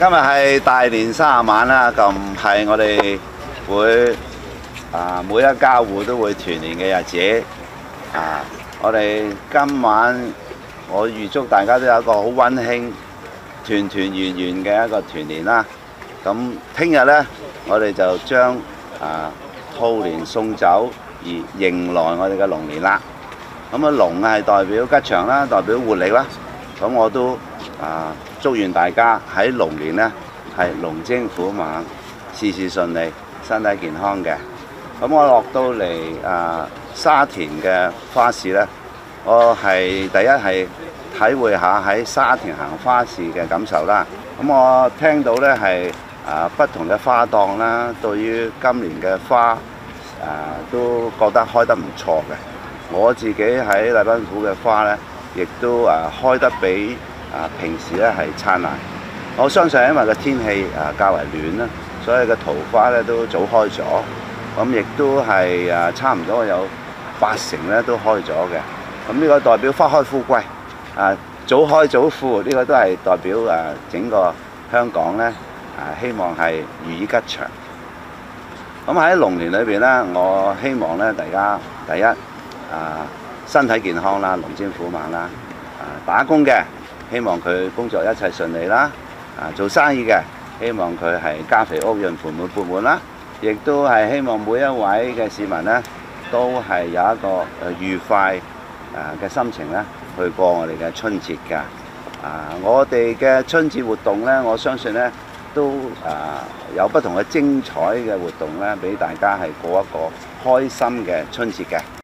今日係大年30晚啦，咁係我哋會每一家戶都會團年嘅日子。我哋今晚我預祝大家都有一個好溫馨、團團圓圓嘅一個團年啦。咁聽日呢，我哋就將兔年送走，而迎來我哋嘅龍年啦。咁龍係代表吉祥啦，代表活力啦。咁我都祝願大家喺龍年呢係龍精虎猛，事事順利，身體健康嘅。咁我落到嚟沙田嘅花市呢，我係第一係體會下喺沙田行花市嘅感受啦。咁我聽到呢係不同嘅花檔啦，對於今年嘅花都覺得開得唔錯嘅。我自己喺禮賓府嘅花呢，亦都開得比平時咧係燦爛。我相信因為個天氣較為暖啦，所以個桃花咧都早開咗。咁亦都係差唔多有80%咧都開咗嘅。咁呢個代表花開富貴，早開早富，呢個都係代表整個香港咧希望係如意吉祥。咁喺龍年裏邊咧，我希望咧大家第一身體健康啦，龍精虎猛啦。打工嘅希望佢工作一切順利啦。做生意嘅希望佢係家肥屋潤盆滿缽滿啦。亦都係希望每一位嘅市民呢，都係有一個愉快嘅心情咧去過我哋嘅春節㗎。我哋嘅春節活動呢，我相信呢都有不同嘅精彩嘅活動咧，俾大家係過一個開心嘅春節嘅。